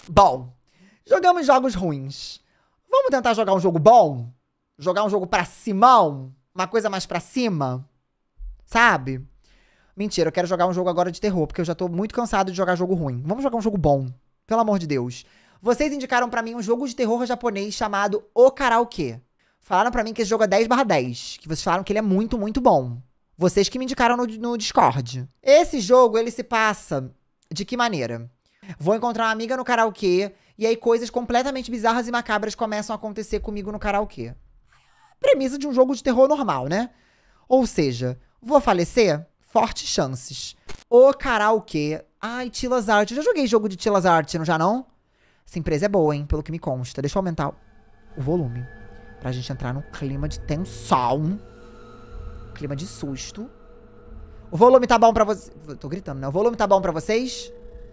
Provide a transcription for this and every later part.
Bom, jogamos jogos ruins. Vamos tentar jogar um jogo bom? Jogar um jogo pra cimão? Uma coisa mais pra cima? Sabe? Mentira, eu quero jogar um jogo agora de terror, porque eu já tô muito cansado de jogar jogo ruim. Vamos jogar um jogo bom. Pelo amor de Deus. Vocês indicaram pra mim um jogo de terror japonês chamado O Karaokê. Falaram pra mim que esse jogo é 10/10. Que vocês falaram que ele é muito, muito bom. Vocês que me indicaram no Discord. Esse jogo, ele se passa de que maneira? Vou encontrar uma amiga no karaokê e aí coisas completamente bizarras e macabras começam a acontecer comigo no karaokê. Premissa de um jogo de terror normal, né? Ou seja, vou falecer? Fortes chances. O karaokê. Ai, Tila's Art. Eu já joguei jogo de Tila's Art, não já não? Essa empresa é boa, hein? Pelo que me consta. Deixa eu aumentar o volume. Pra gente entrar num clima de tensão. Clima de susto. O volume tá bom pra vocês? Tô gritando, né? O volume tá bom pra vocês?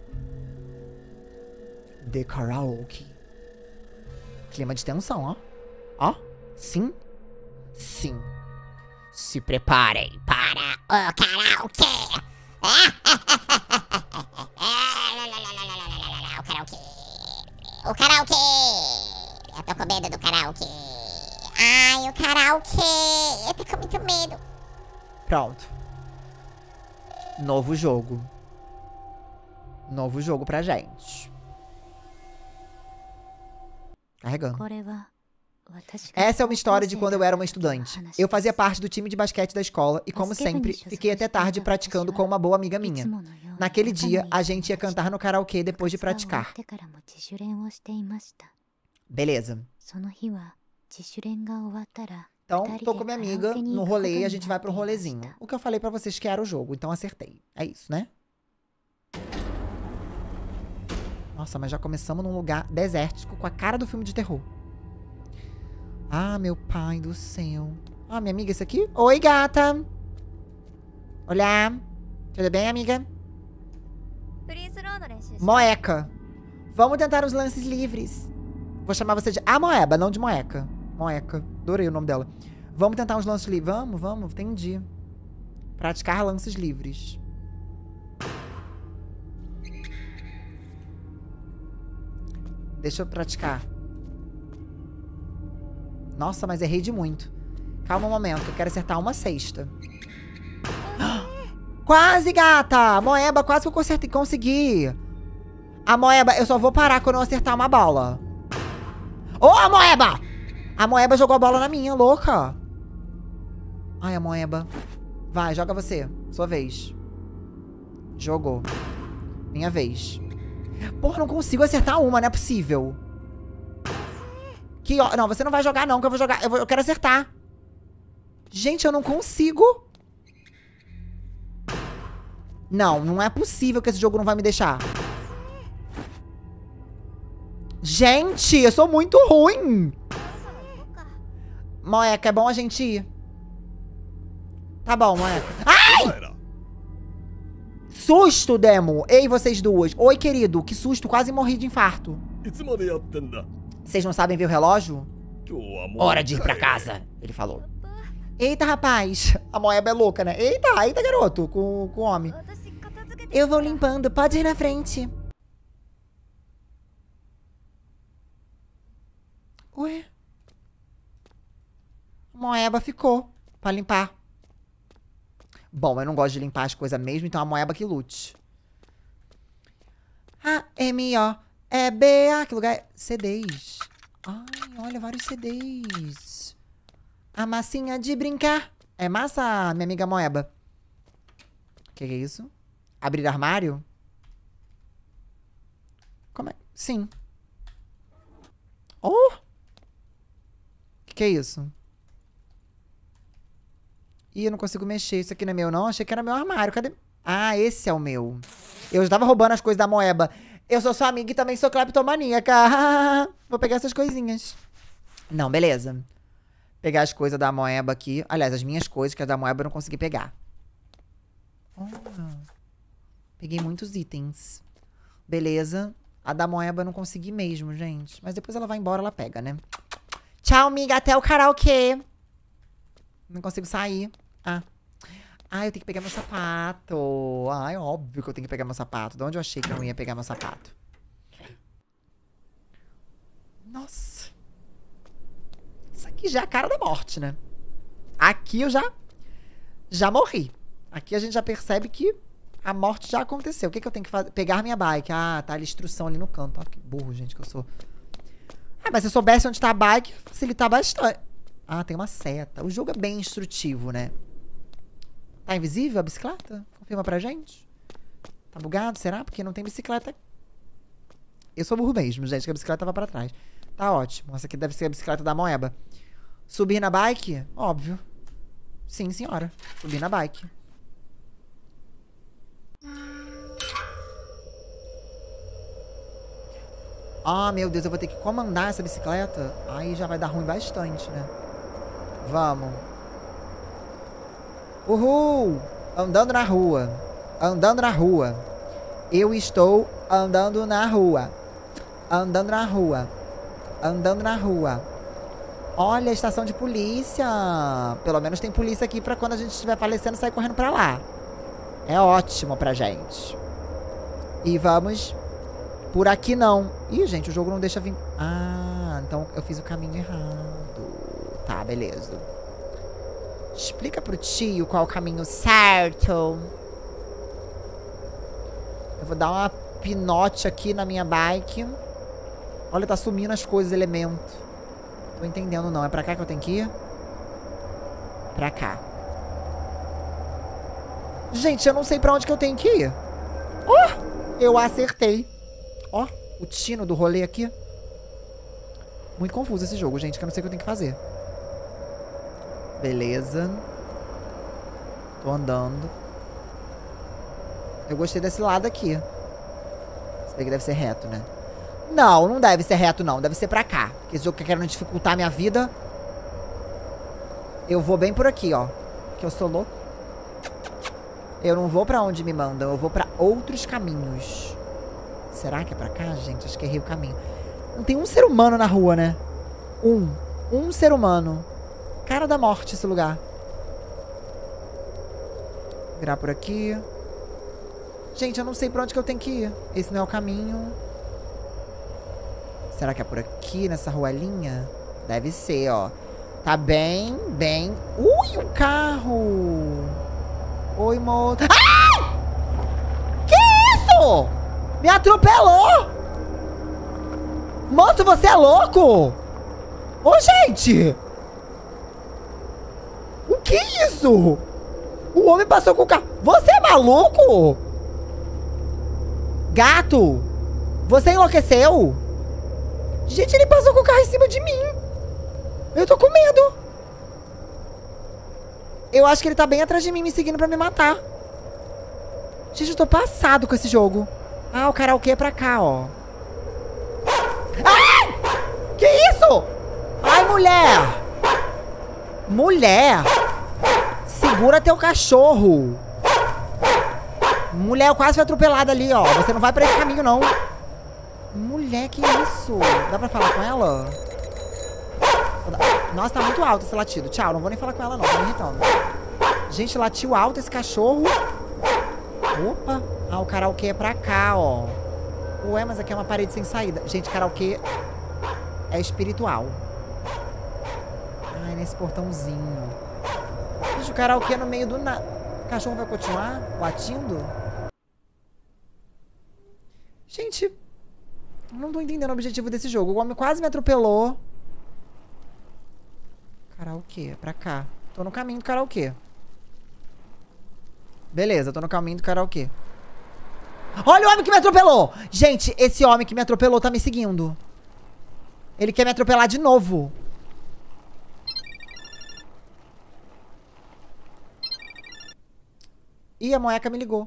The Karaoke. Clima de tensão, ó. Ó. Sim. Sim. Se preparem para o karaokê. O karaokê. O karaokê. Eu tô com medo do karaokê. Ai, o karaokê. Eu tô com muito medo. Pronto. Novo jogo. Novo jogo pra gente. Carregando. Essa é uma história de quando eu era uma estudante. Eu fazia parte do time de basquete da escola e, como sempre, fiquei até tarde praticando com uma boa amiga minha. Naquele dia, a gente ia cantar no karaokê depois de praticar. Beleza. Então, tô com minha amiga no rolê e a gente vai pro rolezinho. O que eu falei pra vocês que era o jogo, então acertei. É isso, né? Nossa, mas já começamos num lugar desértico com a cara do filme de terror. Ah, meu pai do céu. Ah, minha amiga, esse aqui? Oi, gata. Olá. Tudo bem, amiga? Moeca. Vamos tentar os lances livres. Vou chamar você de Amoeba, não de Moeca. Moeca. Adorei o nome dela. Vamos tentar uns lances livres. Vamos. Entendi. Praticar lances livres. Deixa eu praticar. Nossa, mas errei de muito. Calma um momento, eu quero acertar uma cesta. Quase, gata! Moeba, quase que eu consegui. A Moeba, eu só vou parar quando eu acertar uma bola. Ô, a Moeba! A Moeba jogou a bola na minha, louca. Ai, a Moeba. Vai, joga você. Sua vez. Jogou. Minha vez. Porra, não consigo acertar uma, não é possível. Não, você não vai jogar não, que eu vou jogar. Eu quero acertar. Gente, eu não consigo. Não é possível que esse jogo não vai me deixar. Gente, eu sou muito ruim. Moeca, é bom a gente ir. Tá bom, Moeca. Ai! Susto, Demo. Ei, vocês duas. Oi, querido. Que susto, quase morri de infarto. Vocês não sabem ver o relógio? Hora de ir pra casa, ele falou. Eita, rapaz. A Moeba é louca, né? Eita, garoto. Com o homem. Eu vou limpando. Pode ir na frente. Ué? A Moeba ficou pra limpar. Bom, eu não gosto de limpar as coisas mesmo, então a Moeba que lute. A-M-O-E-B-A. Que lugar é? CDs. Ai, olha, vários CDs. A massinha de brincar. É massa, minha amiga Moeba. Que é isso? Abrir armário? Como é? Sim. Oh! Que é isso? Ih, eu não consigo mexer. Isso aqui não é meu, não? Achei que era meu armário. Cadê? Ah, esse é o meu. Eu já tava roubando as coisas da Moeba. Eu sou sua amiga e também sou cleptomaníaca. Vou pegar essas coisinhas. Não, beleza. Pegar as coisas da Moeba aqui. Aliás, as minhas coisas, que as da Moeba eu não consegui pegar. Oh, peguei muitos itens. Beleza. A da Moeba eu não consegui mesmo, gente. Mas depois ela vai embora, ela pega, né? Tchau, amiga. Até o karaokê. Não consigo sair. Ah, eu tenho que pegar meu sapato. Ai, óbvio que eu tenho que pegar meu sapato. De onde eu achei que eu não ia pegar meu sapato? Nossa. Isso aqui já é a cara da morte, né? Aqui eu já morri. Aqui a gente já percebe que a morte já aconteceu. O que eu tenho que fazer? Pegar minha bike. Ah, tá a instrução ali no canto. Ó, que burro, gente, que eu sou. Ah, mas se eu soubesse onde tá a bike, facilitar bastante. Ah, tem uma seta. O jogo é bem instrutivo, né? Tá invisível a bicicleta? Confirma pra gente. Tá bugado, será? Porque não tem bicicleta. Eu sou burro mesmo, gente, que a bicicleta tava pra trás. Tá ótimo. Essa aqui deve ser a bicicleta da Moeba. Subir na bike? Óbvio. Sim, senhora. Subir na bike. Ah, meu Deus, eu vou ter que comandar essa bicicleta. Aí já vai dar ruim bastante, né? Vamos. Uhul! Andando na rua. Andando na rua. Eu estou andando na rua. Andando na rua. Andando na rua. Olha a estação de polícia. Pelo menos tem polícia aqui pra quando a gente estiver falecendo sair correndo pra lá. É ótimo pra gente. E vamos... Por aqui não. Ih, gente, o jogo não deixa vir... Ah, então eu fiz o caminho errado. Tá, beleza. Explica pro tio qual é o caminho certo. Eu vou dar uma pinote aqui na minha bike. Olha, tá sumindo as coisas, elemento. Tô entendendo não. É pra cá que eu tenho que ir? Pra cá. Gente, eu não sei pra onde que eu tenho que ir. Oh, eu acertei. Ó, o tino do rolê aqui. Muito confuso esse jogo, gente, que eu não sei o que eu tenho que fazer. Beleza. Tô andando. Eu gostei desse lado aqui. Esse daqui deve ser reto, né? Não, não deve ser reto, não. Deve ser pra cá. Porque esse jogo que querendo dificultar a minha vida. Eu vou bem por aqui, ó. Que eu sou louco. Eu não vou pra onde me mandam. Eu vou pra outros caminhos. Será que é pra cá, gente? Acho que errei o caminho. Não tem um ser humano na rua, né? Um ser humano. Cara da morte esse lugar. Virar por aqui. Gente, eu não sei pra onde que eu tenho que ir. Esse não é o caminho. Será que é por aqui, nessa ruelinha? Deve ser, ó. Tá bem... Ui, o carro! Oi, moço. Ai! Que isso? Me atropelou! Moço, você é louco? Ô, gente! O que é isso? O homem passou com o carro. Você é maluco? Gato! Você enlouqueceu? Gente, ele passou com o carro em cima de mim. Eu tô com medo. Eu acho que ele tá bem atrás de mim, me seguindo pra me matar. Gente, eu tô passado com esse jogo. Ah, o karaokê é pra cá, ó. Ai! Que isso? Ai, mulher! Mulher! Segura teu cachorro. Mulher, eu quase fui atropelada ali, ó. Você não vai pra esse caminho, não. Mulher, que isso? Dá pra falar com ela? Nossa, tá muito alto esse latido. Tchau, não vou nem falar com ela, não. Tá me irritando. Gente, latiu alto esse cachorro. Opa. Ah, o karaokê é pra cá, ó. Ué, mas aqui é uma parede sem saída. Gente, karaokê é espiritual. Ai, nesse portãozinho. Gente, o karaokê é no meio do nada. O cachorro vai continuar latindo? Gente, não tô entendendo o objetivo desse jogo. O homem quase me atropelou. Karaokê, é pra cá. Tô no caminho do karaokê. Beleza, tô no caminho do karaokê. Olha o homem que me atropelou! Gente, esse homem que me atropelou tá me seguindo. Ele quer me atropelar de novo. Ih, a Moeca me ligou.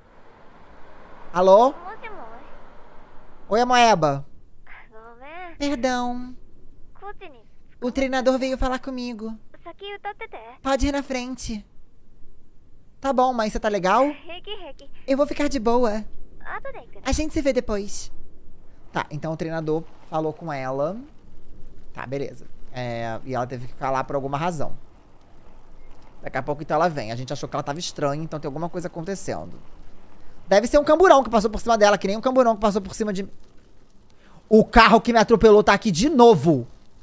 Alô? Oi, Moeba. Perdão. O treinador veio falar comigo. Pode ir na frente. Tá bom, mas você tá legal? Eu vou ficar de boa. A gente se vê depois. Tá, então o treinador falou com ela. Tá, beleza. E ela teve que ficar lá por alguma razão. Daqui a pouco então ela vem. A gente achou que ela tava estranha, então tem alguma coisa acontecendo. Deve ser um camburão que passou por cima dela, que nem um camburão que passou por cima de... O carro que me atropelou tá aqui de novo.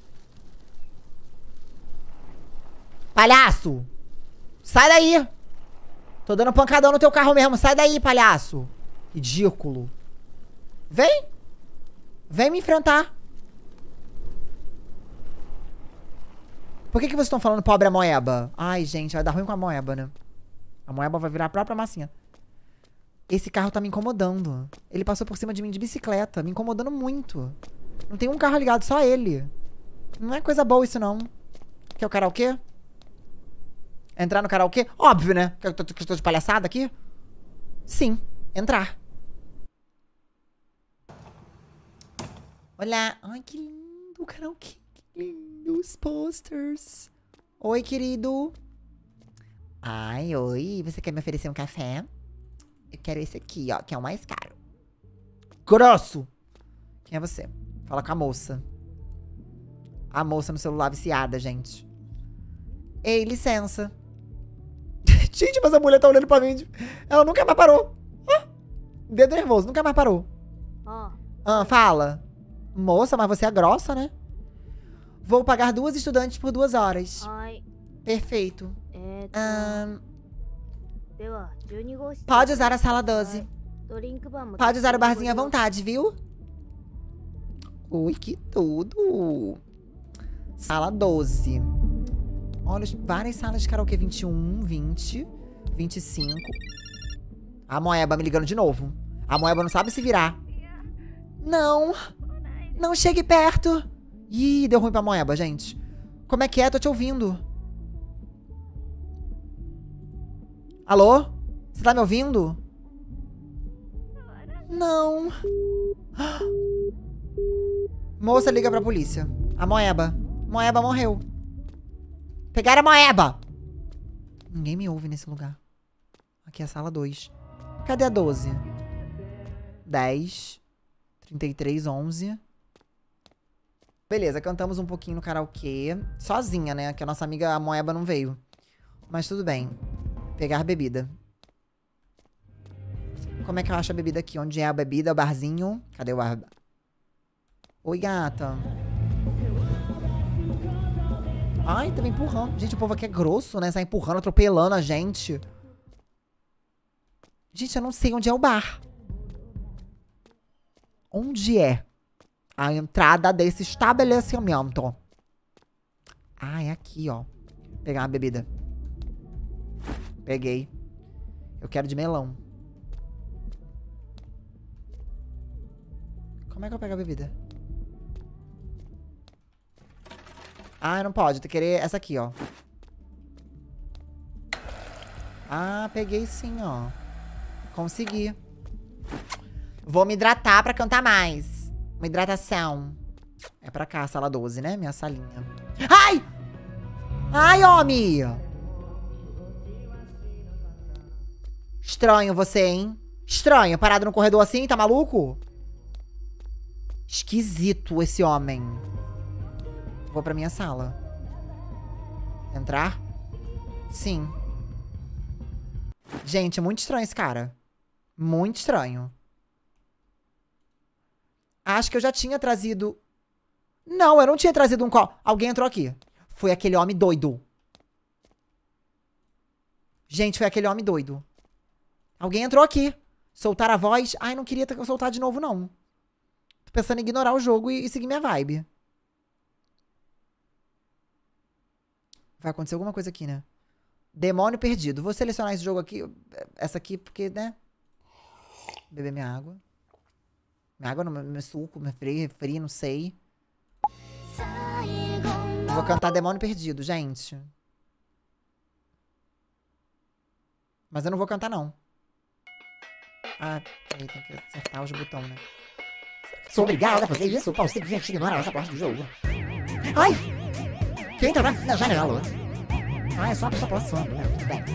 Palhaço! Sai daí! Tô dando pancadão no teu carro mesmo. Sai daí, palhaço. Ridículo. Vem! Vem me enfrentar. Por que vocês estão falando pobre amoeba? Ai, gente, vai dar ruim com a moeba, né? A moeba vai virar a própria massinha. Esse carro tá me incomodando. Ele passou por cima de mim de bicicleta, me incomodando muito. Não tem um carro ligado, só ele. Não é coisa boa isso, não. Quer o karaokê? Entrar no karaokê? Óbvio, né? Que eu tô de palhaçada aqui. Sim, entrar. Olá. Ai, que lindo o karaokê. Que lindo os posters. Oi, querido. Ai, oi. Você quer me oferecer um café? Eu quero esse aqui, ó, que é o mais caro. Grosso! Quem é você? Fala com a moça. A moça no celular viciada, gente. Ei, licença. Gente, mas a mulher tá olhando pra mim. Ela nunca mais parou. Ah, dedo nervoso, nunca mais parou. Fala. Moça, mas você é grossa, né? Vou pagar 2 estudantes por 2 horas. Perfeito. Pode usar a sala 12. Pode usar o barzinho à vontade, viu? Ui, que tudo. Sala 12. Olha, várias salas de karaokê. 21, 20, 25. A moeba me ligando de novo. A moeba não sabe se virar. Não. Não chegue perto. Ih, deu ruim pra moeba, gente. Como é que é? Tô te ouvindo. Alô? Você tá me ouvindo? Não. Moça, liga pra polícia. A moeba. Moeba morreu. Pegaram a moeba! Ninguém me ouve nesse lugar. Aqui é a sala 2. Cadê a 12? 10. 33, 11. Beleza, cantamos um pouquinho no karaokê. Sozinha, né? Que a nossa amiga a moeba não veio. Mas tudo bem. Pegar bebida. Como é que eu acho a bebida aqui? Onde é a bebida? O barzinho? Cadê o bar? Oi, gata. Ai, tá me empurrando. Gente, o povo aqui é grosso, né? Sai empurrando, atropelando a gente. Gente, eu não sei onde é o bar. Onde é a entrada desse estabelecimento? Ah, é aqui, ó. Pegar uma bebida. Peguei. Eu quero de melão. Como é que eu pego a bebida? Ah, não pode. Tem que querer essa aqui, ó. Ah, peguei sim, ó. Consegui. Vou me hidratar pra cantar mais. Uma hidratação. É pra cá, sala 12, né? Minha salinha. Ai! Ai, homem! Estranho você, hein? Estranho. Parado no corredor assim, tá maluco? Esquisito esse homem. Vou pra minha sala. Entrar? Sim. Gente, muito estranho esse cara. Muito estranho. Acho que eu já tinha trazido... Não, eu não tinha trazido um copo. Alguém entrou aqui. Foi aquele homem doido. Gente, foi aquele homem doido. Alguém entrou aqui. Soltar a voz. Ai, não queria soltar de novo, não. Tô pensando em ignorar o jogo e seguir minha vibe. Vai acontecer alguma coisa aqui, né? Demônio perdido. Vou selecionar esse jogo aqui. Essa aqui, porque, né? Beber minha água. Minha água, meu suco, meu refri, não sei. Vou cantar Demônio Perdido, gente. Mas eu não vou cantar, não. Ah, aí tem que acertar os botões, né? Sou obrigado a fazer isso para simplesmente ignorar essa parte do jogo. Ai! Quem tá na janela? Ah, é só a pessoa passando, né? Tudo bem.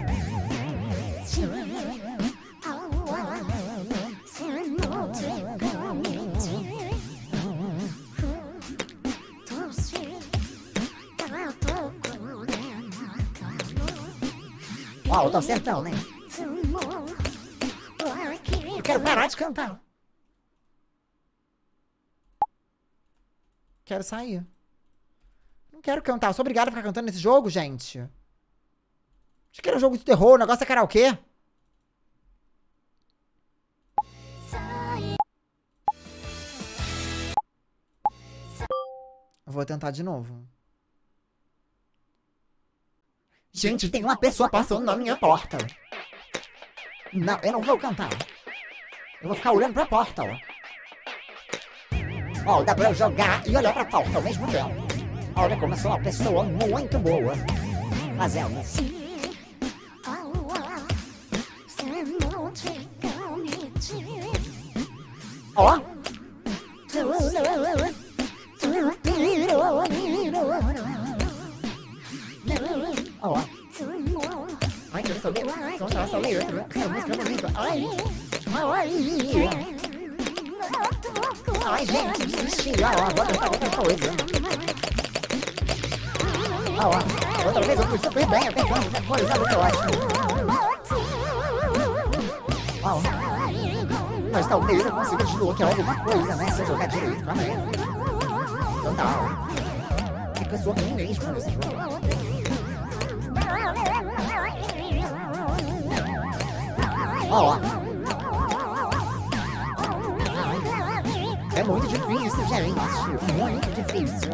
Uau, eu tô acertando, né? Eu quero parar de cantar. Quero sair. Não quero cantar. Eu sou obrigada a ficar cantando nesse jogo, gente. Acho que era um jogo de terror. O negócio é karaokê. Eu vou tentar de novo. Gente, tem uma pessoa passando na minha porta. Não, eu não vou cantar. Eu vou ficar olhando pra porta, ó. Ó, dá pra eu jogar e olhar pra porta ao mesmo tempo. Olha como eu sou uma pessoa muito boa. Fazendo. Ó. Ó. Ai, quero saber. Nossa, letra. Essa música é bonita. Ai. Ai, gente, desisti. Ó, vou tentar outra coisa. Ó, outra vez eu fui super bem, eu tentando outra coisa, olha que ótimo. Ó, mas talvez eu consiga desbloquear alguma coisa, né? Se eu jogar direito, calma aí. Então tá, ó. Que pessoa ruim mesmo nesse jogo. Ó. É muito difícil, gente. Muito difícil.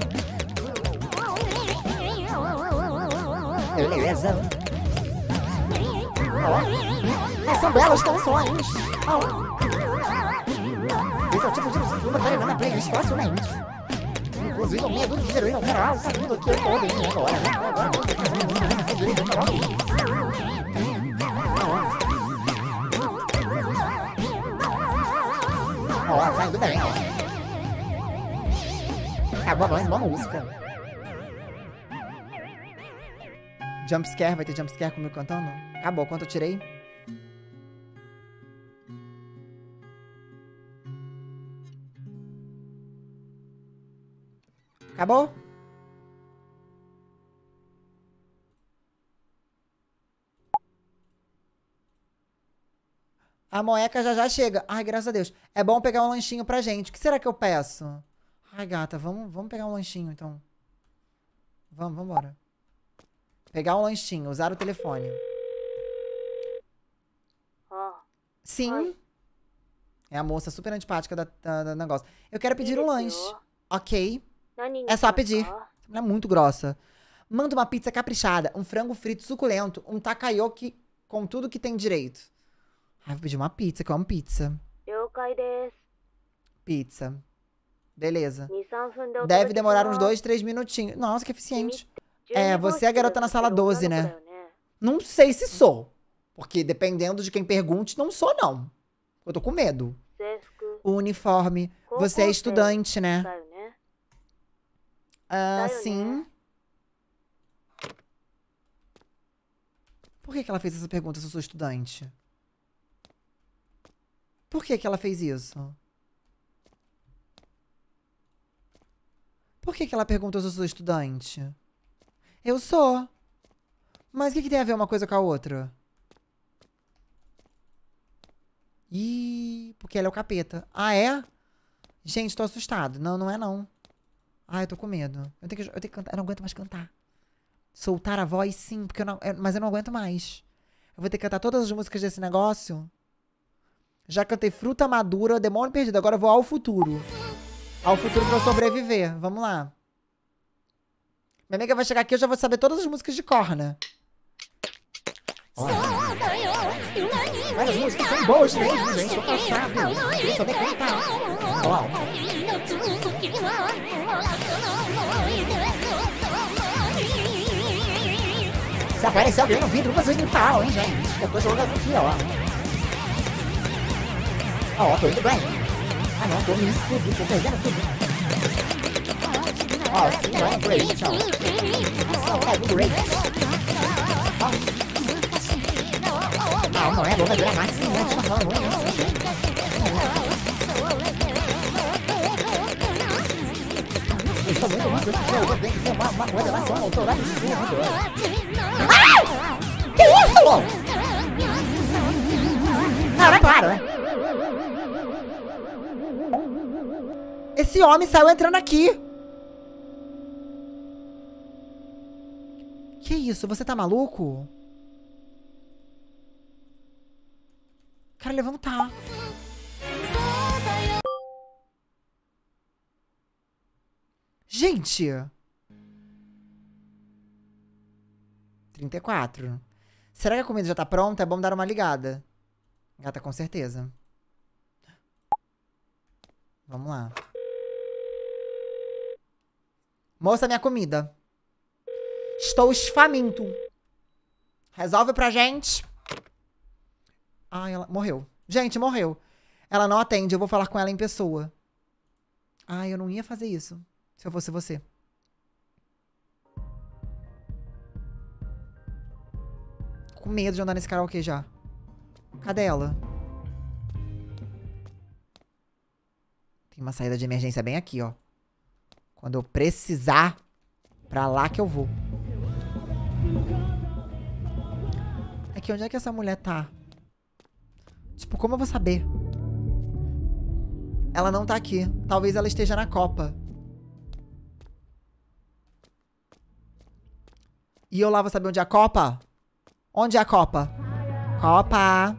Beleza. Ó. São belas canções. Ó. Esse é o tipo de música que vai na playlist facilmente. Inclusive, o medo de heroína geral tá vindo aqui todo em agora, né? Ó, tá indo bem, ó. Acabou mais uma música. Jumpscare, vai ter jumpscare comigo cantando? Acabou, quanto eu tirei? Acabou? A moeca já chega. Ai, graças a Deus. É bom pegar um lanchinho pra gente. O que será que eu peço? Ai, gata, vamos pegar um lanchinho, então. Vamos embora. Pegar um lanchinho, usar o telefone. Sim. Oi. É a moça super antipática do negócio. Eu quero pedir um lanche. Ok. É É só pedir. Essa mulher é muito grossa. Manda uma pizza caprichada, um frango frito suculento, um takoyaki com tudo que tem direito. Ai, vou pedir uma pizza, que eu amo pizza. Pizza. Beleza. Deve demorar uns 2, 3 minutinhos. Nossa, que eficiente. É, você é a garota na sala 12, né? Não sei se sou. Porque dependendo de quem pergunte, não sou, não. Eu tô com medo. O uniforme. Você é estudante, né? Ah, sim. Por que ela fez essa pergunta se eu sou estudante? Por que ela fez isso? Por que ela perguntou se eu sou estudante? Eu sou. Mas o que tem a ver uma coisa com a outra? Ih, porque ela é o capeta. Ah, é? Gente, tô assustado. Não, não é não. Ai, eu tô com medo. Eu tenho que cantar. Eu não aguento mais cantar. Soltar a voz, sim, porque mas eu não aguento mais. Eu vou ter que cantar todas as músicas desse negócio. Já cantei Fruta Madura, Demônio Perdido. Agora eu vou ao futuro. Ao futuro pra eu sobreviver. Vamos lá. Minha amiga vai chegar aqui, eu já vou saber todas as músicas de cor, né? Mas as músicas são boas mesmo, gente. Eu passado. Eu saber cantar. Se aparecer alguém no vidro, vocês me falam, hein, gente? Eu tô jogando aqui, ó. Ó, tô indo bem. Ah, não, tô me tudo, tô perdendo tudo. Ó, sim, ó, great, ó. Nossa, pega o great. Ó. Não é bom, vai durar mais 5 minutos, tá falando, não é isso. Eu estou muito ruim, eu tenho que ter uma coisa lá, só um autorado de cima. Ah! Que isso? Não, claro, né? Esse homem saiu entrando aqui. Que isso? Você tá maluco? Quero levantar. Gente! 34. Será que a comida já tá pronta? É bom dar uma ligada. Gata, com certeza. Vamos lá. Moça, minha comida. Estou faminto. Resolve pra gente. Ai, ela morreu. Gente, morreu. Ela não atende, eu vou falar com ela em pessoa. Ai, eu não ia fazer isso. Se eu fosse você. Com medo de andar nesse karaokê já. Cadê ela? Tem uma saída de emergência bem aqui, ó. Quando eu precisar, pra lá que eu vou. Aqui, onde é que essa mulher tá? Tipo, como eu vou saber? Ela não tá aqui. Talvez ela esteja na Copa. E eu lá vou saber onde é a Copa? Onde é a Copa? Copa.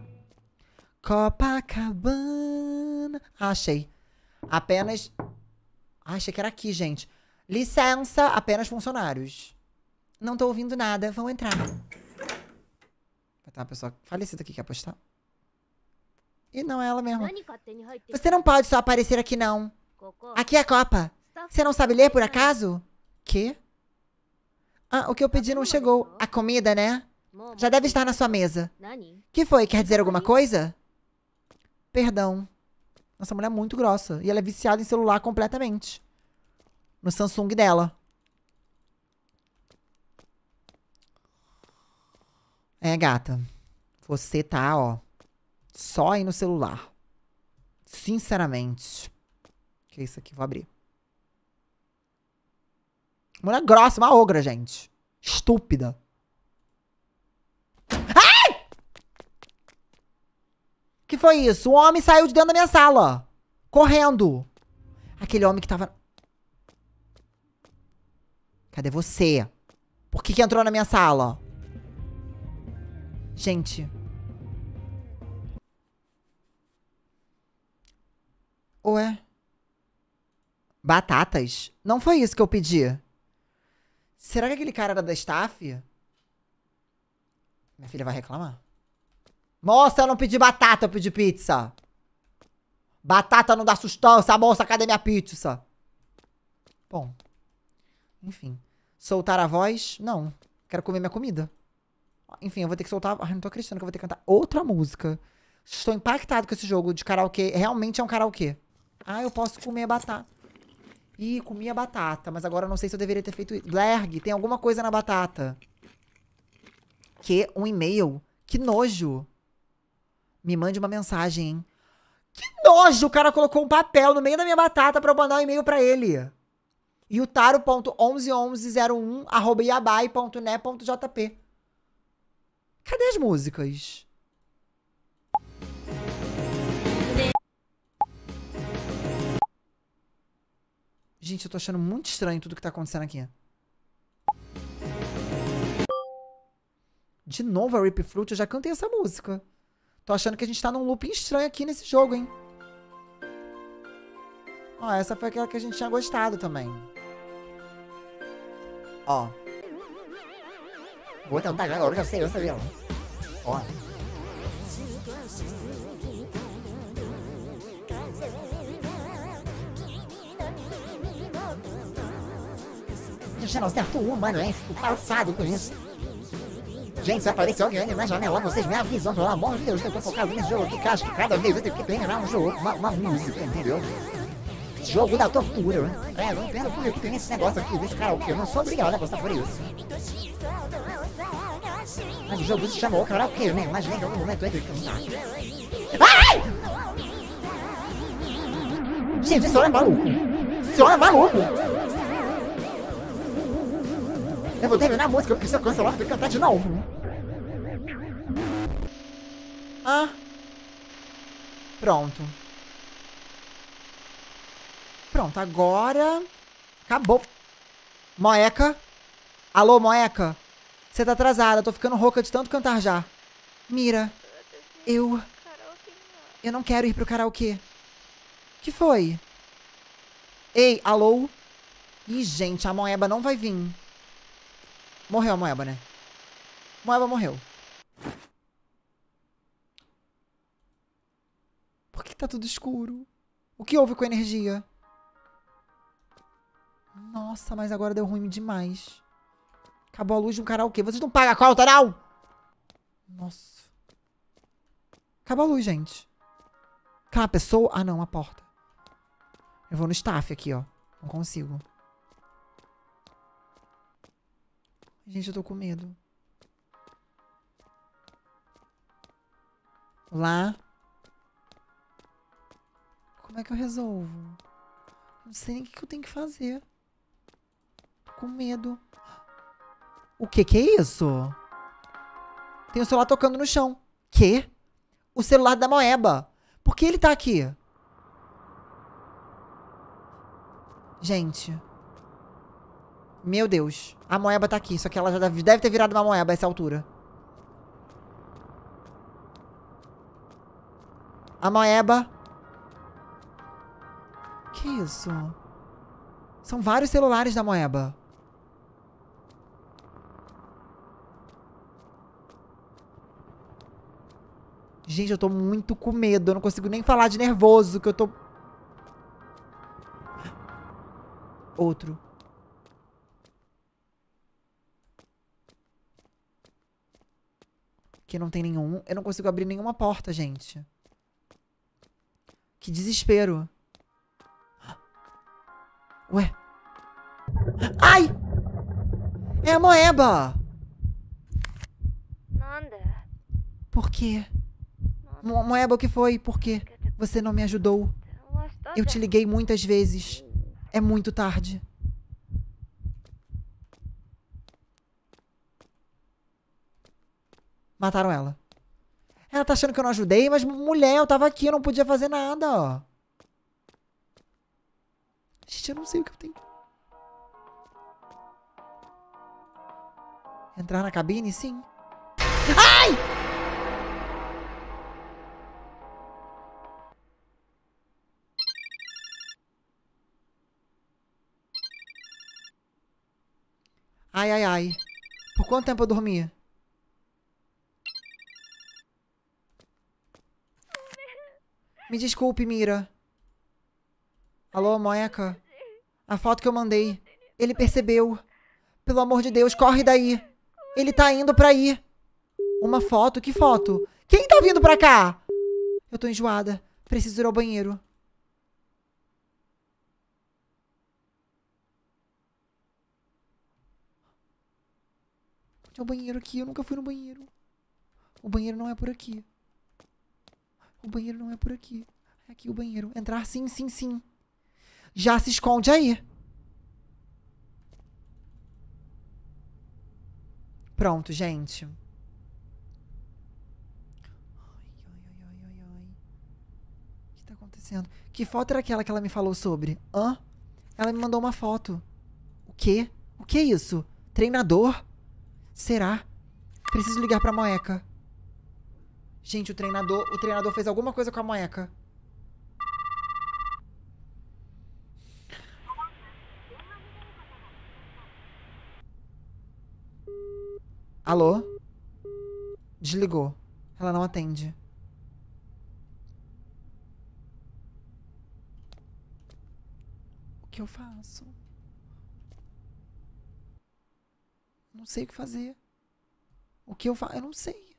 Copacabana. Achei. Apenas... achei que era aqui, gente. Licença, apenas funcionários. Não tô ouvindo nada, vão entrar. Vai ter uma pessoa falecida aqui que quer apostar. E não é ela mesma. Você não pode só aparecer aqui, não. Aqui é a Copa. Você não sabe ler, por acaso? Quê? Ah, o que eu pedi não chegou. A comida, né? Já deve estar na sua mesa. Que foi? Quer dizer alguma coisa? Perdão. Nossa, mulher é muito grossa. E ela é viciada em celular completamente. No Samsung dela. É, gata. Você tá, ó. Só aí no celular. Sinceramente. Que é isso aqui? Vou abrir. Mulher grossa, uma ogra, gente. Estúpida. Ai! Que foi isso? O homem saiu de dentro da minha sala. Correndo. Aquele homem que tava... Cadê você? Por que entrou na minha sala? Gente. Ué? Batatas? Não foi isso que eu pedi. Será que aquele cara era da staff? Minha filha vai reclamar. Moça, eu não pedi batata, eu pedi pizza. Batata não dá sustância, moça, cadê minha pizza? Bom. Enfim. Soltar a voz? Não. Quero comer minha comida. Enfim, eu vou ter que soltar... Ai, não tô acreditando que eu vou ter que cantar outra música. Estou impactado com esse jogo de karaokê. Realmente é um karaokê. Ah, eu posso comer batata. Ih, comi a batata. Mas agora eu não sei se eu deveria ter feito isso. Blerg, tem alguma coisa na batata. Que? Um e-mail? Que nojo. Me mande uma mensagem, hein? Que nojo! O cara colocou um papel no meio da minha batata pra eu mandar um e-mail pra ele. yutaro.111101@yabai.ne.jp. Cadê as músicas? Gente, eu tô achando muito estranho tudo que tá acontecendo aqui. De novo a Rip Fruit, eu já cantei essa música. Tô achando que a gente tá num looping estranho aqui nesse jogo, hein? Ó, essa foi aquela que a gente tinha gostado também. Ó. Vou tentar agora, já sei, eu sabia. Ó. Já não acertou uma, não é? Fico passado com isso. Gente, se apareceu alguém na janela, vocês me avisam, pelo amor de Deus, eu tô focado nesse jogo aqui, que acho que cada vez eu tenho que terminar um jogo, uma música, entendeu? Jogo da tortura, né? É, eu não entendo por que tem esse negócio aqui, desse karaokê, eu não sou obrigado a gostar por isso. Mas o jogo se chamou karaokê, né? Imaginei que em algum momento eu ia cantar. Ai! Gente, esse homem é maluco. Esse homem é maluco. Eu vou terminar a música, porque se eu cancelar, eu tenho que cantar de novo. Ah. Pronto. Pronto, agora... Acabou. Moeca. Alô, Moeca. Você tá atrasada. Tô ficando rouca de tanto cantar já. Mira, eu não quero ir pro karaokê. Que foi? Ei, alô? Ih, gente, a Moeba não vai vir. Morreu a Moeba, né? Moeba morreu. Por que tá tudo escuro? O que houve com a energia? Nossa, mas agora deu ruim demais. Acabou a luz de um karaokê. Vocês não pagam a conta, não? Nossa. Acabou a luz, gente. Quer uma pessoa? Ah, não, a porta. Eu vou no staff aqui, ó. Não consigo. Gente, eu tô com medo. Lá. Como é que eu resolvo? Não sei nem o que eu tenho que fazer. Tô com medo. O que é isso? Tem o celular tocando no chão. Quê? O celular da Moeba. Por que ele tá aqui? Gente. Meu Deus. A Moeba tá aqui. Só que ela já deve ter virado uma Moeba a essa altura. A Moeba. Que isso? São vários celulares da Moeba. Gente, eu tô muito com medo. Eu não consigo nem falar de nervoso, que eu tô... Outro. Aqui não tem nenhum. Eu não consigo abrir nenhuma porta, gente. Que desespero. Ué. Ai! É a Moeba! Por quê? Moeba, o que foi? Por quê? Você não me ajudou. Eu te liguei muitas vezes. É muito tarde. Mataram ela. Ela tá achando que eu não ajudei, mas mulher, eu tava aqui, eu não podia fazer nada. Gente, eu não sei o que eu tenho. Entrar na cabine? Sim. Ai! Ai, ai, ai. Por quanto tempo eu dormi? Me desculpe, Mira. Alô, Moeca? A foto que eu mandei. Ele percebeu. Pelo amor de Deus, corre daí. Ele tá indo pra aí. Uma foto? Que foto? Quem tá vindo pra cá? Eu tô enjoada. Preciso ir ao banheiro. Onde é o banheiro aqui? Eu nunca fui no banheiro. O banheiro não é por aqui. O banheiro não é por aqui. É aqui o banheiro. Entrar sim, sim, sim. Já se esconde aí. Pronto, gente. Ai, ai, ai, ai, ai. O que tá acontecendo? Que foto era aquela que ela me falou sobre? Hã? Ela me mandou uma foto. O quê? O que é isso? Treinador? Será? Preciso ligar pra Moeca. Gente, o treinador fez alguma coisa com a Moeca. Alô? Desligou. Ela não atende. O que eu faço? Não sei o que fazer. O que eu faço? Eu não sei.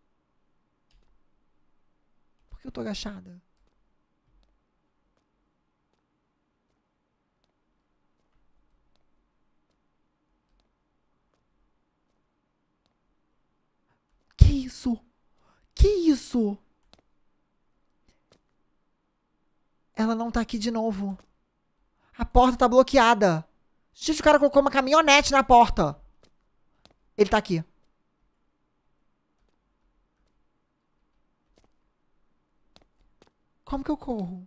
Por que eu tô agachada? Que isso? Que isso? Ela não tá aqui de novo. A porta tá bloqueada. Gente, o cara colocou uma caminhonete na porta. Ele tá aqui. Como que eu corro?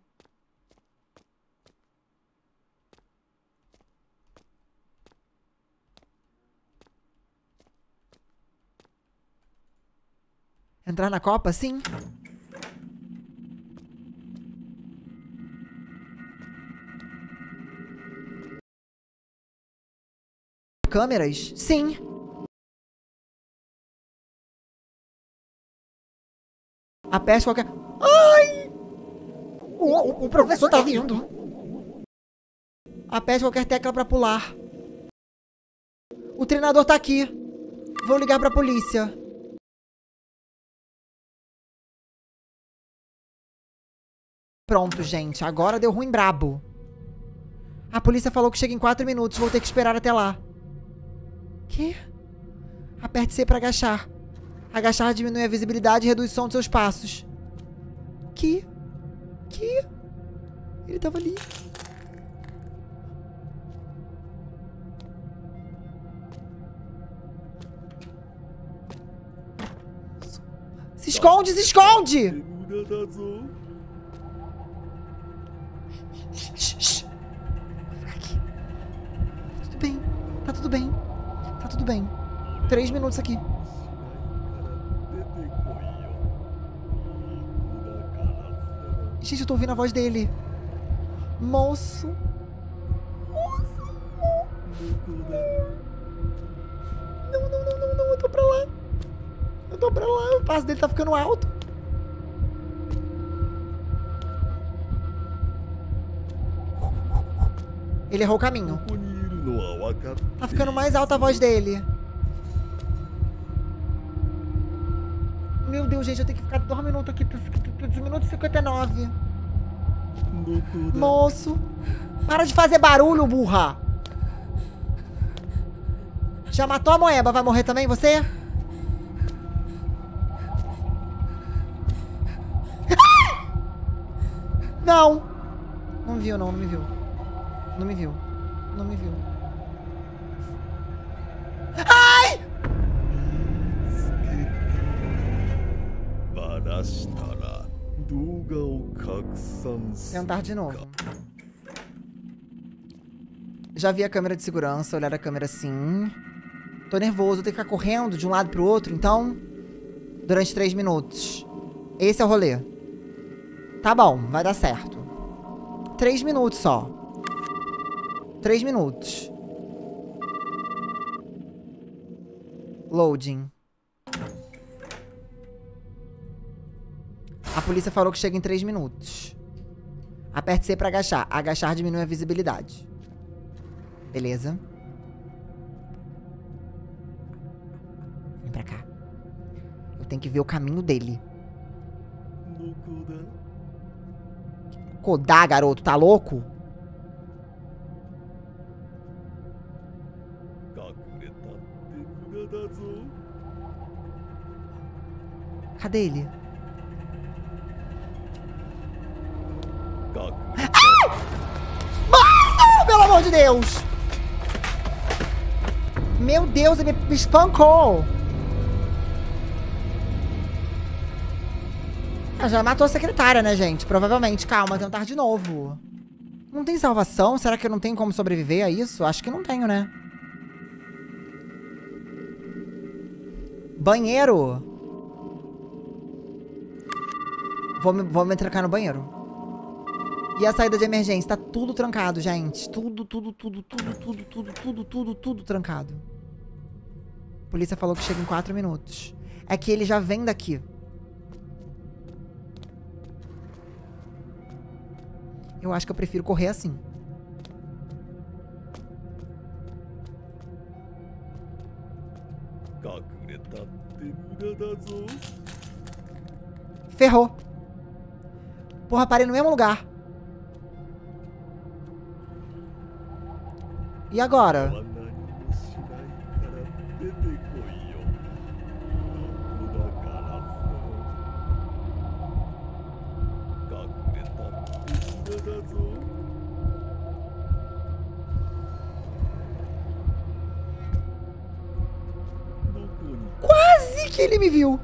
Entrar na Copa, sim. Câmeras? Sim. Aperte qualquer... Ai! O professor tá vindo. Aperte qualquer tecla pra pular. O treinador tá aqui. Vou ligar pra polícia. Pronto, gente. Agora deu ruim brabo. A polícia falou que chega em 4 minutos. Vou ter que esperar até lá. Que? Aperte C pra agachar. Agachar diminui a visibilidade e reduz o som dos seus passos. Que? Ele tava ali. Se esconde, se esconde! Fica aqui. Tudo bem, tá tudo bem. Tá tudo bem. 3 minutos aqui. Gente, eu tô ouvindo a voz dele. Moço. Não, eu tô pra lá. O passo dele tá ficando alto. Ele errou o caminho. Tá ficando mais alta a voz dele. Meu Deus, gente, eu tenho que ficar 2 minutos aqui. 2 minutos e 59. Moço. Para de fazer barulho, burra. Já matou a moeba. Vai morrer também, você? Não. Não me viu, não me viu. Não me viu. Não me viu. Ai! Tentar de novo. Já vi a câmera de segurança, olhar a câmera assim. Tô nervoso, eu tenho que ficar correndo de um lado pro outro, então... Durante 3 minutos. Esse é o rolê. Tá bom, vai dar certo. 3 minutos só. 3 minutos. Loading. A polícia falou que chega em 3 minutos. Aperte C pra agachar. Agachar diminui a visibilidade. Beleza. Vem pra cá. Eu tenho que ver o caminho dele. Codar, garoto. Tá louco? Cadê ele? Ah! Nossa! Pelo amor de Deus! Meu Deus, ele me espancou! Ah, já matou a secretária, né, gente? Provavelmente. Calma, tentar de novo. Não tem salvação? Será que eu não tenho como sobreviver a isso? Acho que não tenho, né? Banheiro. Vou me trancar no banheiro. E a saída de emergência? Tá tudo trancado, gente. Tudo trancado. A polícia falou que chega em 4 minutos. É que ele já vem daqui. Eu acho que eu prefiro correr assim. Ferrou. Porra, parei no mesmo lugar. E agora? Quase que ele me viu.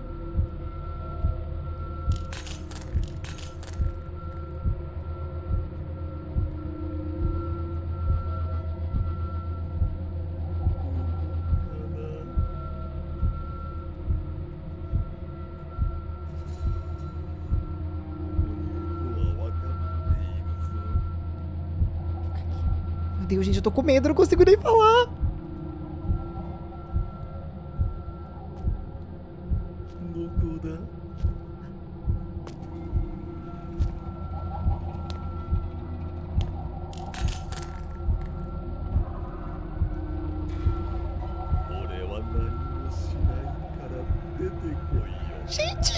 Deus, gente, eu tô com medo, eu não consigo nem falar. Gente!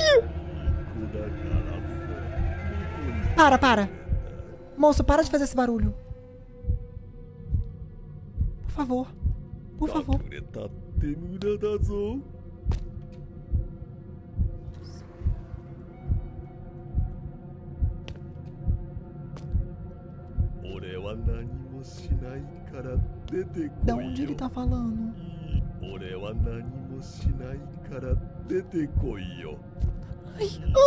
Para. Moço, para de fazer esse barulho. Por favor. Por favor. De onde ele tá falando? Ai,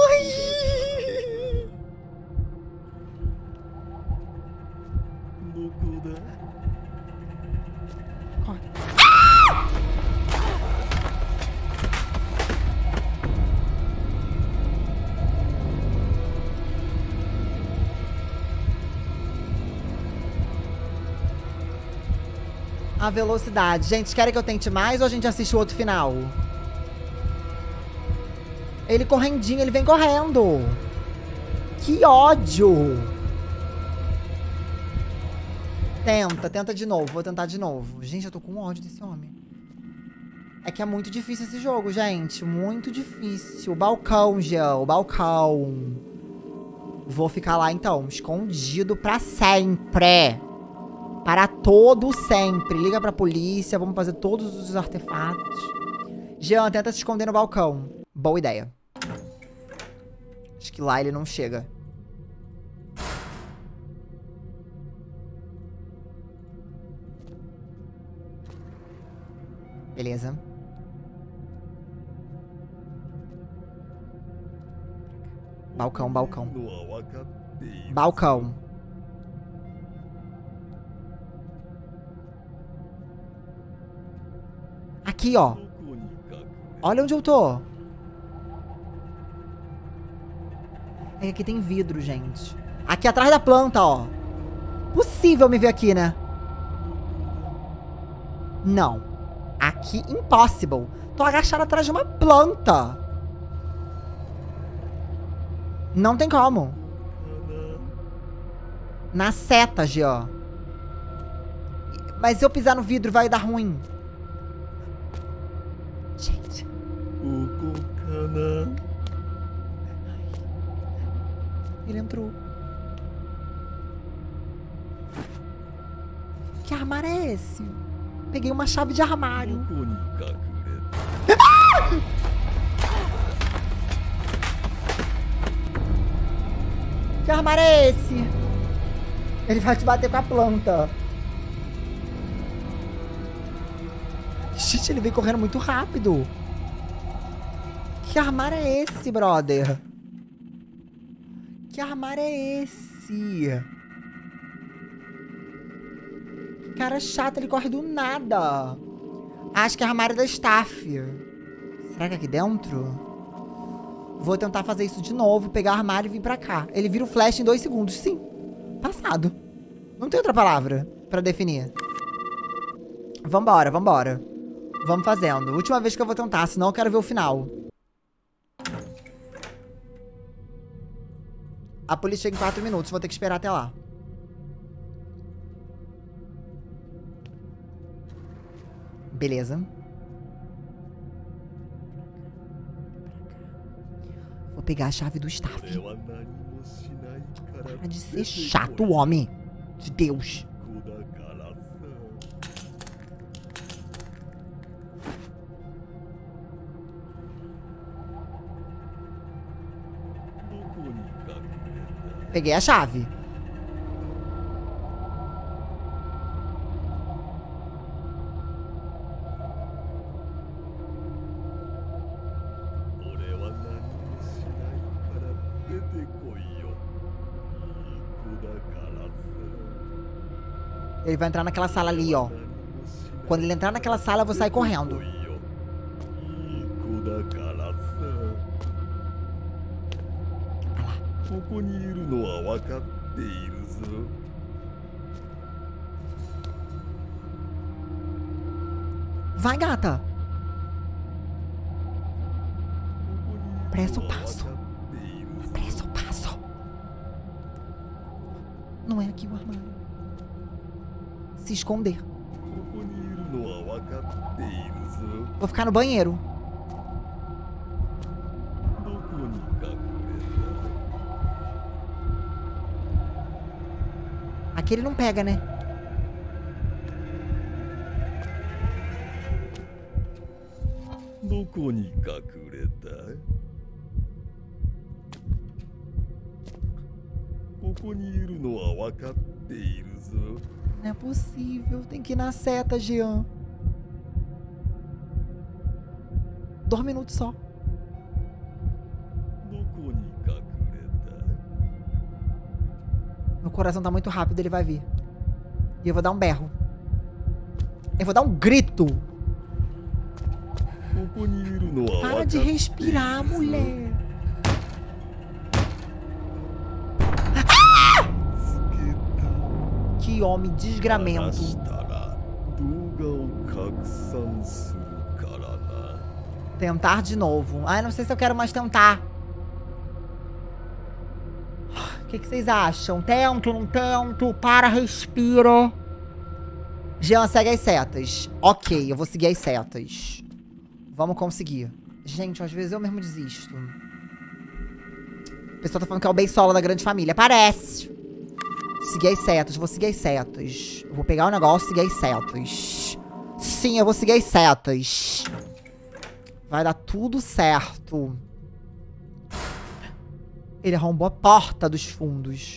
ai! Corre. A velocidade. Gente, querem que eu tente mais ou a gente assiste o outro final? Ele correndinho, ele vem correndo. Que ódio. Tenta de novo. Vou tentar de novo. Gente, eu tô com ódio desse homem. É que é muito difícil esse jogo, gente. Muito difícil. O balcão, Jean. O balcão. Vou ficar lá, então. Escondido pra sempre. Para todo sempre. Liga pra polícia. Vamos fazer todos os artefatos. Jean, tenta se esconder no balcão. Boa ideia. Acho que lá ele não chega. Beleza. Balcão. Balcão. Aqui, ó. Olha onde eu tô. É que aqui tem vidro, gente. Aqui atrás da planta, ó. Possível me ver aqui, né? Não. Aqui, impossible. Tô agachada atrás de uma planta. Não tem como. Na seta, Jean. Mas se eu pisar no vidro vai dar ruim. Gente. Ele entrou. Que armário é esse? Peguei uma chave de armário. Que armário é esse? Ele vai te bater com a planta. Gente, ele vem correndo muito rápido. Que armário é esse, brother? Que armário é esse? Cara chato, ele corre do nada. Acho que é armário da staff. Será que é aqui dentro? Vou tentar fazer isso de novo, pegar o armário e vir pra cá. Ele vira o flash em 2 segundos. Sim. Passado. Não tem outra palavra pra definir. Vambora. Vamos fazendo. Última vez que eu vou tentar, senão eu quero ver o final. A polícia chega em 4 minutos, vou ter que esperar até lá. Beleza. Vou pegar a chave do staff. Para de ser chato, homem. De Deus. Peguei a chave. Ele vai entrar naquela sala ali, ó. Quando ele entrar naquela sala, eu vou sair correndo. Vai, gata. Presta o passo. Presta o passo. Não é aqui o armário. Se esconder. Vou ficar no banheiro. Aqui ele não pega, né? Não é possível. Tem que ir na seta, Jean. 2 minutos só. Meu coração tá muito rápido, ele vai vir. E eu vou dar um berro. Eu vou dar um grito. Para de respirar, mulher. Ah! Que homem desgramento. Tentar de novo. Ai, não sei se eu quero mais tentar. O que vocês acham? Tento, não tento? Para, respira. Jean, segue as setas. Ok, eu vou seguir as setas. Vamos conseguir. Gente, às vezes eu mesmo desisto. A pessoa tá falando que é o Beisola da grande família. Parece. Seguir as setas, vou seguir as setas. Eu vou pegar o negócio e seguir as setas. Sim, eu vou seguir as setas. Vai dar tudo certo. Ele arrombou a porta dos fundos.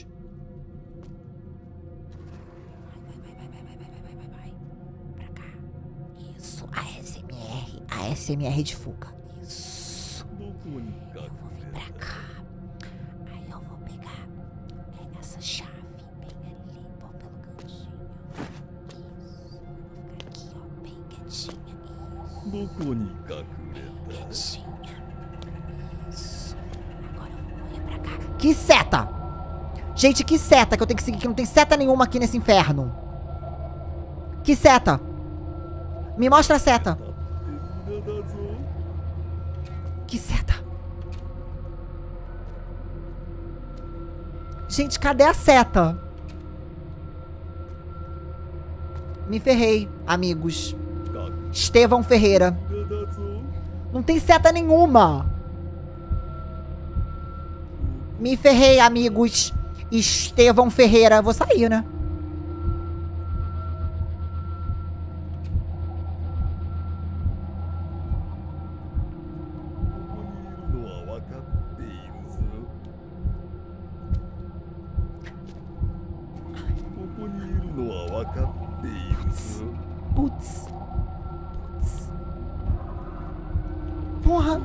Vai. Pra cá. Isso, ASMR. ASMR de fuga. Isso. Eu vou vir pra cá. Aí eu vou pegar essa chave bem ali, pôr pelo cantinho. Isso. Vou ficar aqui, ó, bem quietinha. Isso. Bem quietinha. Que seta! Gente, que seta que eu tenho que seguir, que não tem seta nenhuma aqui nesse inferno. Que seta? Me mostra a seta. Que seta? Gente, cadê a seta? Me ferrei, amigos. Estevão Ferreira. Não tem seta nenhuma. Me ferrei, amigos. Estevão Ferreira. Vou sair, né? Putz. Porra.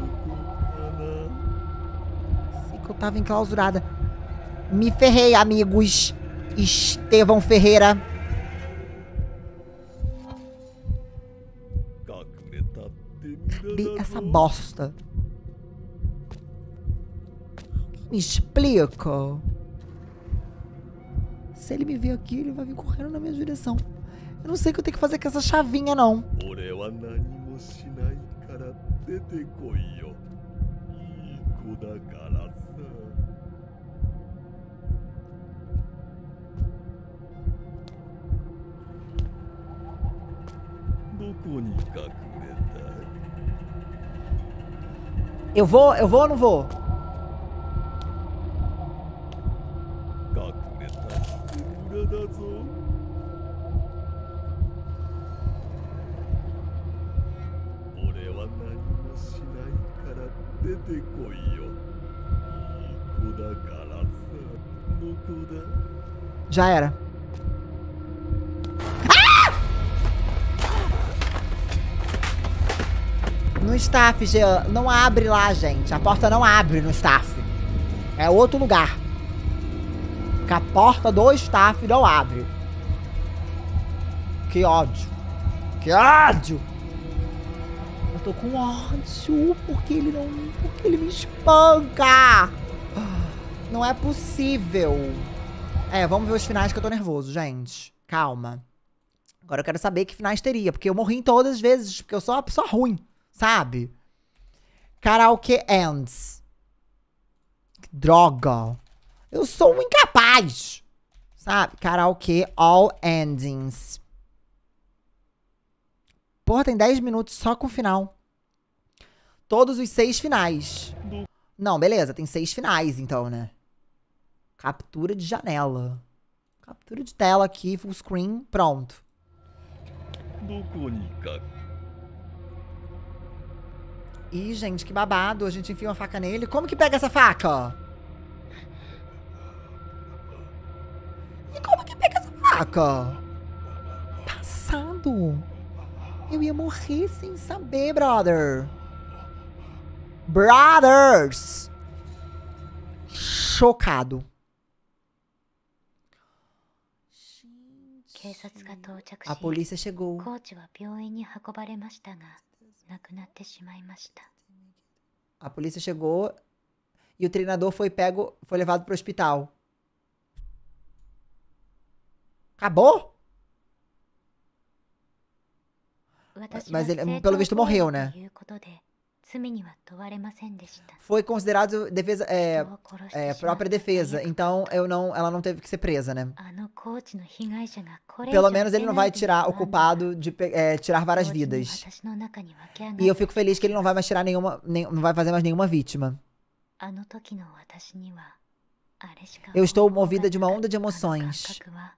Que eu tava enclausurada. Me ferrei, amigos. Estevão Ferreira. Cadê essa bosta? Me explica. Se ele me ver aqui, ele vai vir correndo na minha direção. Eu não sei o que eu tenho que fazer com essa chavinha, não. Eu vou ou não vou? Já era. Ah! No staff, Jean, não abre lá, gente. A porta não abre no staff. É outro lugar. Que a porta do staff não abre. Que ódio. Que ódio. Eu tô com ódio porque ele me espanca. Não é possível. É, vamos ver os finais que eu tô nervoso, gente. Calma. Agora eu quero saber que finais teria, porque eu morri em todas as vezes, porque eu sou uma pessoa ruim, sabe? Karaoke ends. Que droga. Eu sou um incapaz, sabe? Karaoke all endings. Porra, tem 10 minutos só com o final. Todos os 6 finais. Não, beleza, tem 6 finais então, né? Captura de janela. Captura de tela aqui, full screen, pronto. Ih, gente, que babado. A gente enfia uma faca nele. Como que pega essa faca? E como que pega essa faca? Passado. Eu ia morrer sem saber, brother. Brothers! Chocado. A polícia chegou. A polícia chegou e o treinador foi levado pro hospital. Acabou? Mas ele, pelo visto, morreu, né? Foi considerado defesa, própria defesa. Então, ela não teve que ser presa, né? Pelo menos ele não vai tirar o culpado de tirar várias vidas. E eu fico feliz que ele não vai mais tirar não vai fazer mais nenhuma vítima. Eu estou movida de uma onda de emoções.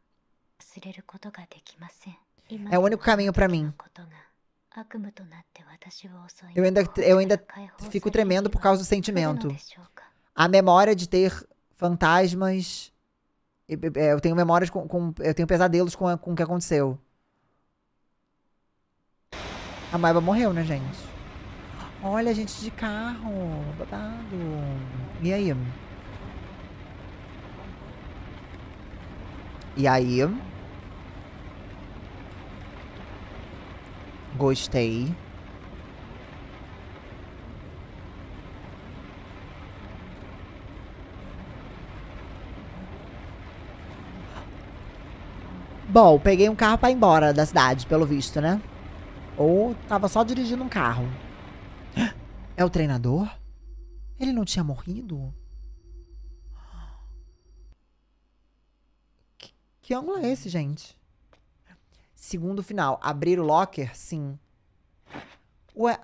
É o único caminho pra mim. Eu ainda fico tremendo por causa do sentimento. A memória de ter fantasmas. Eu tenho memórias eu tenho pesadelos com o que aconteceu. A Moeba morreu, né, gente? Olha, gente de carro. Babado. E aí? E aí? Gostei. Bom, peguei um carro pra ir embora da cidade, pelo visto, né? Ou tava só dirigindo um carro. É o treinador? Ele não tinha morrido? Que ângulo é esse, gente? Segundo final. Abrir o locker? Sim. Ué,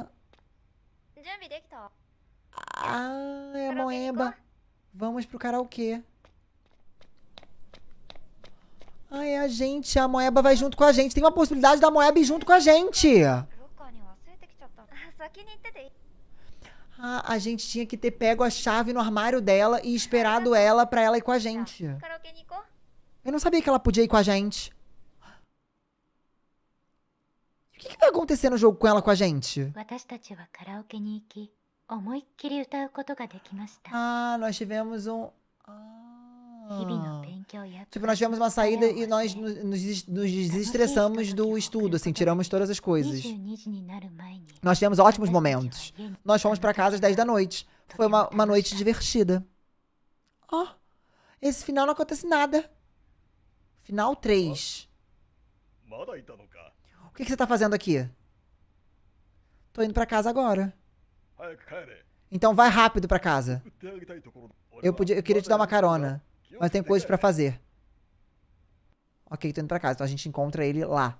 é a Moeba. Vamos pro karaokê. É a gente. A Moeba vai junto com a gente. Tem uma possibilidade da Moeba ir junto com a gente. A gente tinha que ter pego a chave no armário dela e esperado ela pra ela ir com a gente. Eu não sabia que ela podia ir com a gente. O que vai acontecer no jogo com ela com a gente? Nós tivemos um... Tipo, nós tivemos uma saída e nós nos desestressamos do estudo, assim, tiramos todas as coisas. Nós tivemos ótimos momentos. Nós fomos pra casa às 10 da noite. Foi uma noite divertida. Esse final não acontece nada. Final 3. O que você tá fazendo aqui? Tô indo pra casa agora. Então vai rápido pra casa. Eu queria te dar uma carona, mas tem coisas pra fazer. Ok, tô indo pra casa. Então a gente encontra ele lá.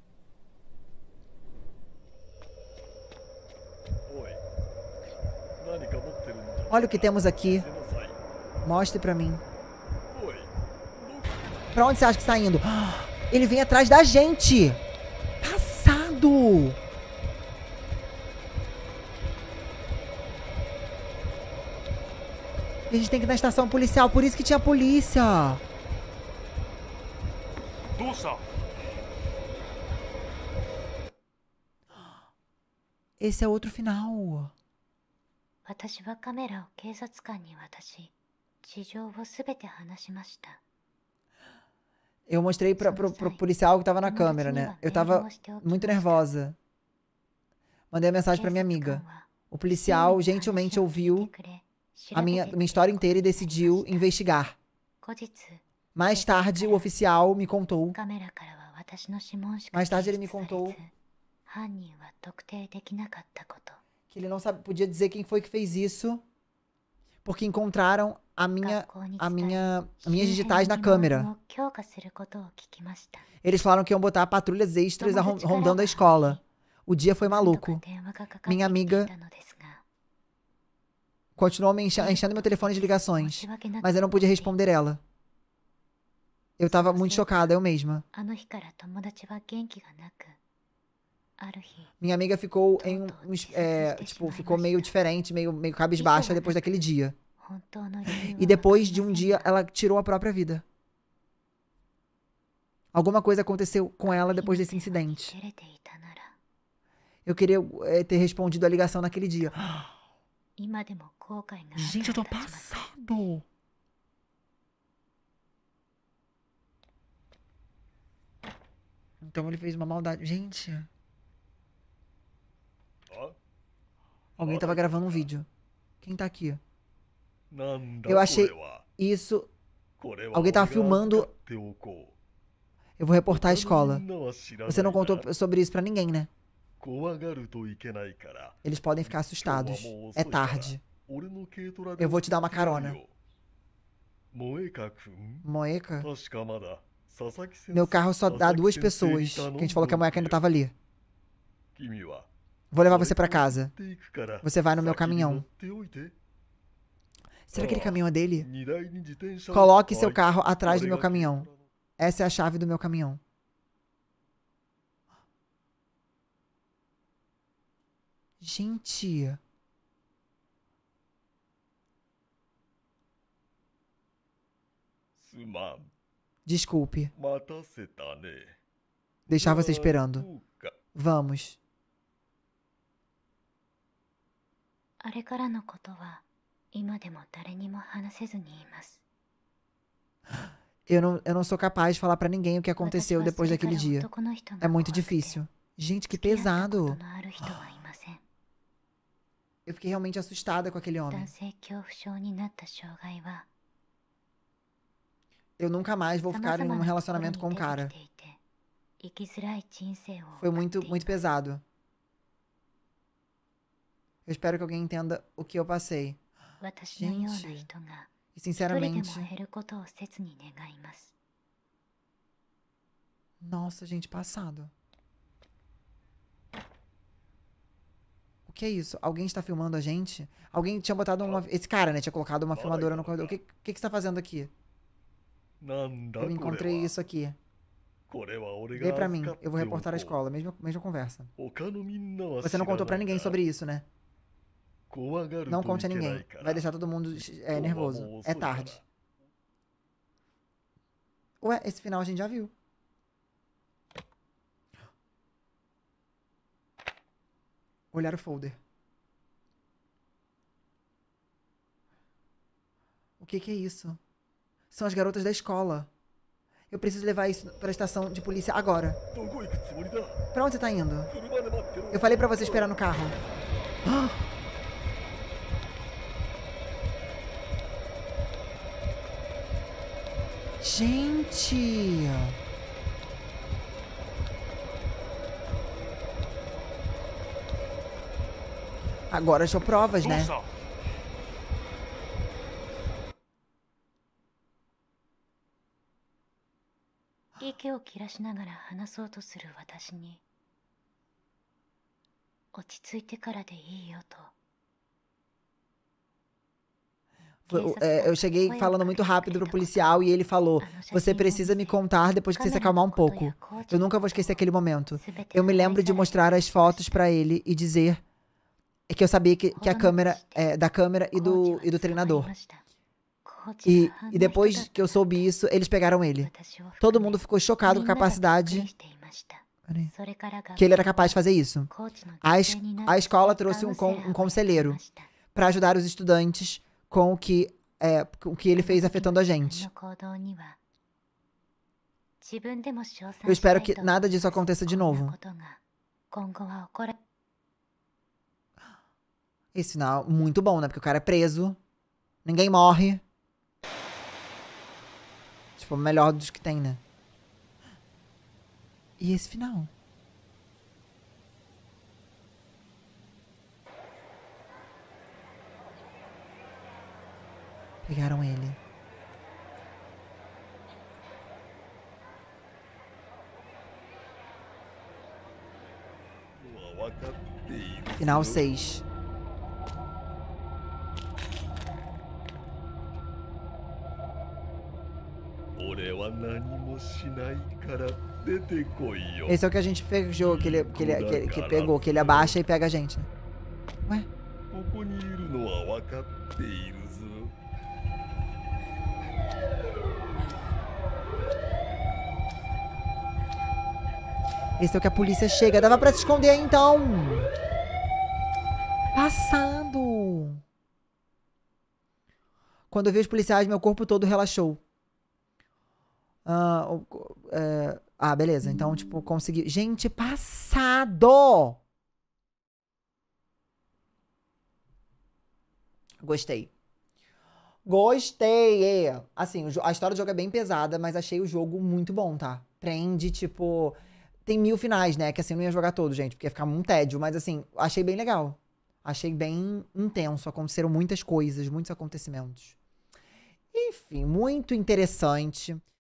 Olha o que temos aqui. Mostre pra mim. Pra onde você acha que está indo? Ele vem atrás da gente. Passado. A gente tem que ir na estação policial. Por isso que tinha polícia. Esse é outro final. Eu mostrei pro policial que tava na câmera, né? Eu tava muito nervosa. Mandei a mensagem pra minha amiga. O policial gentilmente ouviu a minha história inteira e decidiu investigar. Mais tarde, o oficial me contou Mais tarde ele me contou que ele não podia dizer quem foi que fez isso, porque encontraram minhas digitais na câmera. Eles falaram que iam botar patrulhas extras rondando a escola. O dia foi maluco. Minha amiga continuou me enchendo meu telefone de ligações, mas eu não podia responder ela. Eu tava muito chocada, eu mesma. Minha amiga ficou ficou meio diferente, meio cabisbaixa depois daquele dia. E depois de um dia, ela tirou a própria vida. Alguma coisa aconteceu com ela depois desse incidente. Eu queria ter respondido a ligação naquele dia. Gente, eu tô passado. Então ele fez uma maldade. Gente. Alguém tava gravando um vídeo. Quem tá aqui? Eu achei isso. Alguém tava filmando. Eu vou reportar a escola. Você não contou sobre isso pra ninguém, né? Eles podem ficar assustados. É tarde. Eu vou te dar uma carona. Moeka? Meu carro só dá 2 pessoas. Que a gente falou que a Moeka ainda tava ali. Vou levar você pra casa. Você vai no meu caminhão. Será que aquele caminhão é dele? Coloque seu carro atrás do meu caminhão. Essa é a chave do meu caminhão. Gente. Desculpe. Deixar você esperando. Vamos. Eu não sou capaz de falar pra ninguém o que aconteceu depois daquele dia. É muito difícil. Gente, que pesado. Eu fiquei realmente assustada com aquele homem. Eu nunca mais vou ficar em um relacionamento com um cara. Foi muito pesado. Eu espero que alguém entenda o que eu passei. Gente, e sinceramente... Nossa, gente, passado. O que é isso? Alguém está filmando a gente? Alguém tinha botado uma... Esse cara, né? Tinha colocado uma filmadora no corredor. O que você está fazendo aqui? Eu encontrei isso aqui. Vê pra mim. Eu vou reportar a escola. Mesma conversa. Você não contou pra ninguém sobre isso, né? Não conte a ninguém. Vai deixar todo mundo nervoso. É tarde. Ué, esse final a gente já viu. Olhar o folder. O que é isso? São as garotas da escola. Eu preciso levar isso pra estação de polícia agora. Pra onde você tá indo? Eu falei pra você esperar no carro. Gente! Agora achou provas, né? Eu cheguei falando muito rápido pro policial e ele falou: você precisa me contar depois que você se acalmar um pouco. Eu nunca vou esquecer aquele momento. Eu me lembro de mostrar as fotos pra ele e dizer que eu sabia que a câmera da câmera e do treinador. E depois que eu soube isso, eles pegaram ele. Todo mundo ficou chocado com a capacidade que ele era capaz de fazer isso. A escola trouxe um conselheiro pra ajudar os estudantes com o que ele fez afetando a gente. Eu espero que nada disso aconteça de novo. Esse sinal muito bom, né? Porque o cara é preso, ninguém morre. Tipo, o melhor dos que tem, né? E esse final? Pegaram ele. Final 6. Esse é o que a gente pegou, que pegou, que ele abaixa e pega a gente, né? Ué? Esse é o que a polícia chega. Dava pra se esconder aí, então. Passado. Quando eu vi os policiais, meu corpo todo relaxou. Beleza. Então, tipo, consegui. Gente, passado! Gostei. Gostei! Assim, a história do jogo é bem pesada, mas achei o jogo muito bom, tá? Prende, tipo... Tem 1000 finais, né? Que assim, eu não ia jogar todo, gente, porque ia ficar um tédio. Mas assim, achei bem legal. Achei bem intenso. Aconteceram muitas coisas, muitos acontecimentos. Enfim, muito interessante.